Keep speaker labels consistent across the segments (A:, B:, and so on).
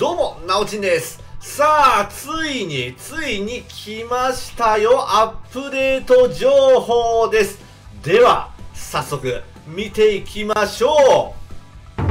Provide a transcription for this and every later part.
A: どうも、なおちんです。さあ、ついに来ましたよ。アップデート情報です。では、早速、見ていきましょう。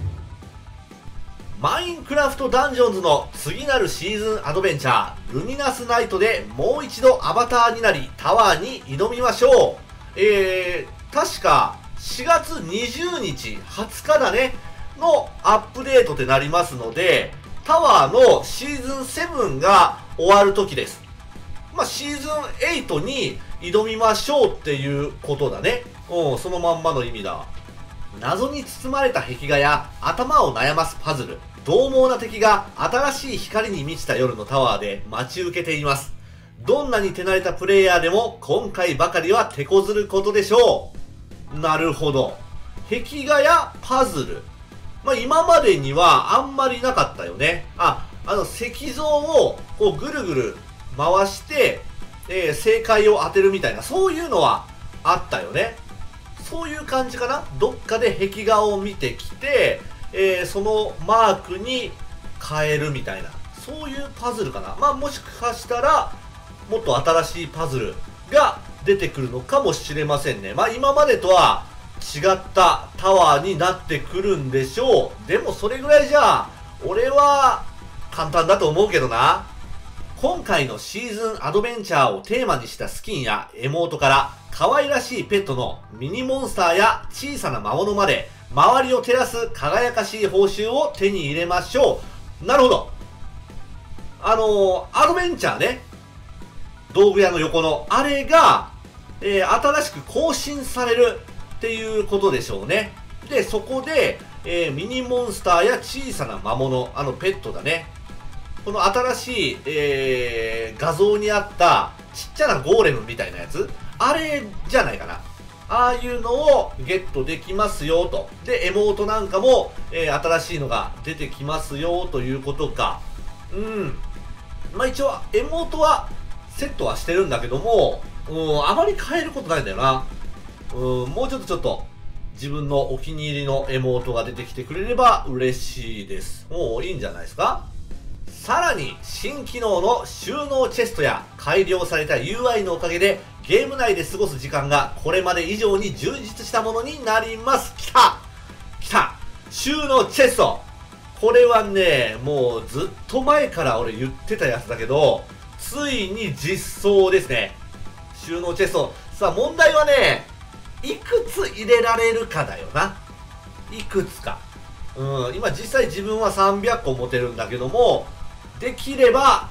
A: マインクラフトダンジョンズの次なるシーズンアドベンチャー、ルミナスナイトでもう一度アバターになり、タワーに挑みましょう。確か、4月20日、20日だね。のアップデートってなりますので、タワーのシーズン7が終わる時です。まあ、シーズン8に挑みましょうっていうことだね。そのまんまの意味だ。謎に包まれた壁画や頭を悩ますパズル、獰猛な敵が新しい光に満ちた夜のタワーで待ち受けています。どんなに手慣れたプレイヤーでも今回ばかりは手こずることでしょう。なるほど。壁画やパズル。まあ、今までにはあんまりなかったよね。石像をこうぐるぐる回して、正解を当てるみたいな、そういうのはあったよね。そういう感じかな。どっかで壁画を見てきて、そのマークに変えるみたいな、そういうパズルかな。まあ、もしかしたら、もっと新しいパズルが出てくるのかもしれませんね。まあ、今までとは、違ったタワーになってくるんでしょう。でもそれぐらいじゃ俺は簡単だと思うけどな。今回のシーズンアドベンチャーをテーマにしたスキンやエモートから可愛らしいペットのミニモンスターや小さな魔物まで周りを照らす輝かしい報酬を手に入れましょう。なるほど。アドベンチャーね。道具屋の横のあれが、新しく更新されるっていうことでしょうね。で、そこで、ミニモンスターや小さな魔物、ペットだね。この新しい、画像にあったちっちゃなゴーレムみたいなやつ、あれじゃないかな。ああいうのをゲットできますよと。で、エモートなんかも、新しいのが出てきますよということか。まあ一応、エモートはセットはしてるんだけども、あまり変えることないんだよな。もうちょっと自分のお気に入りのエモートが出てきてくれれば嬉しいです。もういいんじゃないですか。さらに新機能の収納チェストや改良された UI のおかげでゲーム内で過ごす時間がこれまで以上に充実したものになります。来た収納チェスト。これはね、もうずっと前から俺言ってたやつだけど、ついに実装ですね。収納チェスト。さあ問題はね、いくつ入れられるかだよな。いくつか。今実際自分は300個持てるんだけども、できれば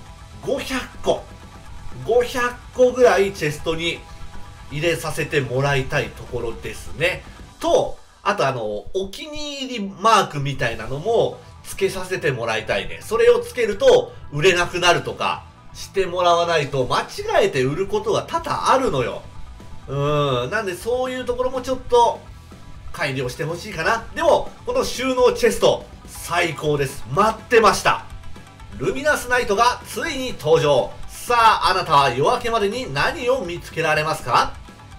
A: 500個。500個ぐらいチェストに入れさせてもらいたいところですね。と、あとお気に入りマークみたいなのも付けさせてもらいたいね。それを付けると売れなくなるとかしてもらわないと間違えて売ることが多々あるのよ。なんでそういうところもちょっと改良してほしいかな。でも、この収納チェスト、最高です。待ってました。ルミナスナイトがついに登場。さあ、あなたは夜明けまでに何を見つけられますか？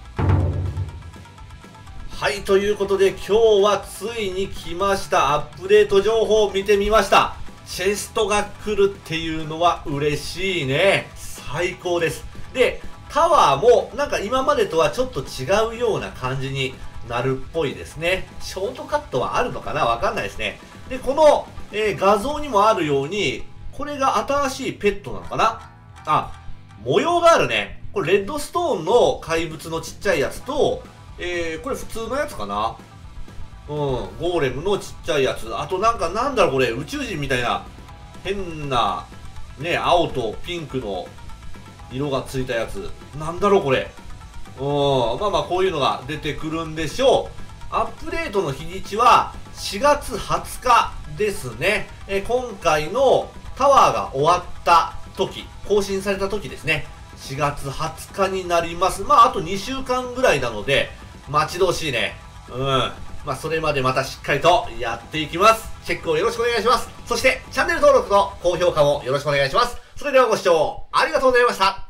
A: はい、ということで今日はついに来ました。アップデート情報を見てみました。チェストが来るっていうのは嬉しいね。最高です。で、タワーもなんか今までとはちょっと違うような感じになるっぽいですね。ショートカットはあるのかな？わかんないですね。で、この、画像にもあるように、これが新しいペットなのかな？模様があるね。これレッドストーンの怪物のちっちゃいやつと、これ普通のやつかな？ゴーレムのちっちゃいやつ。あとなんだろうこれ、宇宙人みたいな、変な、ね、青とピンクの色がついたやつ。なんだろうこれ。まあこういうのが出てくるんでしょう。アップデートの日にちは4月20日ですね。今回のタワーが終わった時、更新された時ですね。4月20日になります。まああと2週間ぐらいなので、待ち遠しいね。まあそれまでまたしっかりとやっていきます。チェックをよろしくお願いします。そしてチャンネル登録と高評価もよろしくお願いします。それではご視聴ありがとうございました。